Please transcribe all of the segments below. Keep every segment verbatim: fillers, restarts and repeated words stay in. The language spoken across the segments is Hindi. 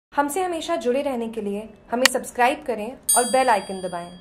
हमसे हमेशा जुड़े रहने के लिए हमें सब्सक्राइब करें और बेल आइकन दबाएं।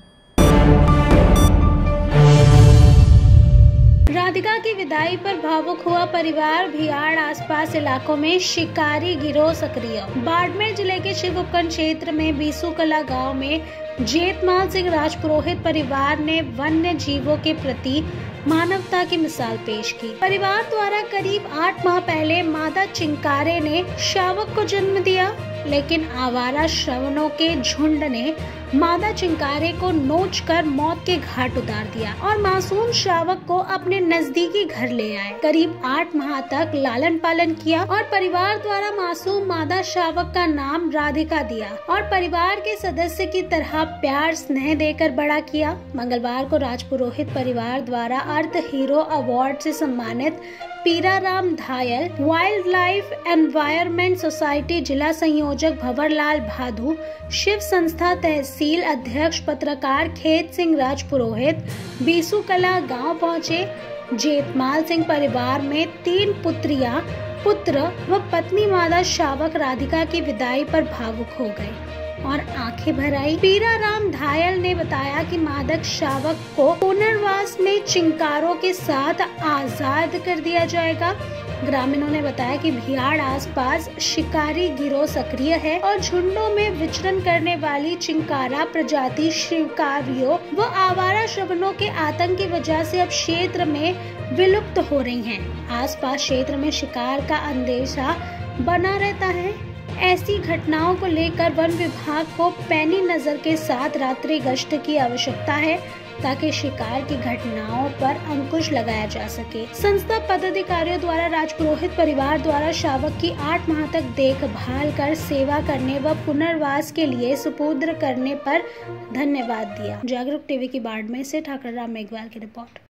राधिका की विदाई पर भावुक हुआ परिवार। भियाड़ आसपास इलाकों में शिकारी गिरोह सक्रिय। बाड़मेर जिले के शिव उपखंड क्षेत्र में बीसू कला गांव में जेतमाल सिंह राजपुरोहित परिवार ने वन्य जीवों के प्रति मानवता की मिसाल पेश की। परिवार द्वारा करीब आठ माह पहले मादा चिंकारे ने शावक को जन्म दिया, लेकिन आवारा श्रवणों के झुंड ने मादा चिंकारे को नोचकर मौत के घाट उतार दिया और मासूम शावक को अपने नजदीकी घर ले आए। करीब आठ माह तक लालन पालन किया और परिवार द्वारा मासूम मादा शावक का नाम राधिका दिया और परिवार के सदस्य की तरह प्यार स्नेह देकर बड़ा किया। मंगलवार को राजपुरोहित परिवार द्वारा अर्थ हीरो अवार्ड से सम्मानित Piraram Dhayal, wildlife environment society जिला संयोजक भंवरलाल भादू, शिव संस्था तहसील अध्यक्ष पत्रकार खेत सिंह राजपुरोहित बीसू कला गांव पहुंचे। जेतमाल सिंह परिवार में तीन पुत्रियां, पुत्र व पत्नी मादा शावक राधिका की विदाई पर भावुक हो गए और आंखें भर आई। पीराराम धायल ने बताया कि मादक शावक को पुनर्वास में चिंकारों के साथ आजाद कर दिया जाएगा। ग्रामीणों ने बताया कि भियाड़ आसपास शिकारी गिरोह सक्रिय है और झुंडों में विचरण करने वाली चिंकारा प्रजाति शिकारियों व आवारा श्रवणों के आतंक की वजह से अब क्षेत्र में विलुप्त हो रही हैं। आसपास क्षेत्र में शिकार का अंदेशा बना रहता है। ऐसी घटनाओं को लेकर वन विभाग को पैनी नजर के साथ रात्रि गश्त की आवश्यकता है ताकि शिकार की घटनाओं पर अंकुश लगाया जा सके। संस्था पदाधिकारियों द्वारा राजपुरोहित परिवार द्वारा शावक की आठ माह तक देखभाल कर सेवा करने व पुनर्वास के लिए सुपुर्द करने पर धन्यवाद दिया। जागरूक टीवी की बाड़मेर से ठाकुर राम मेघवाल की रिपोर्ट।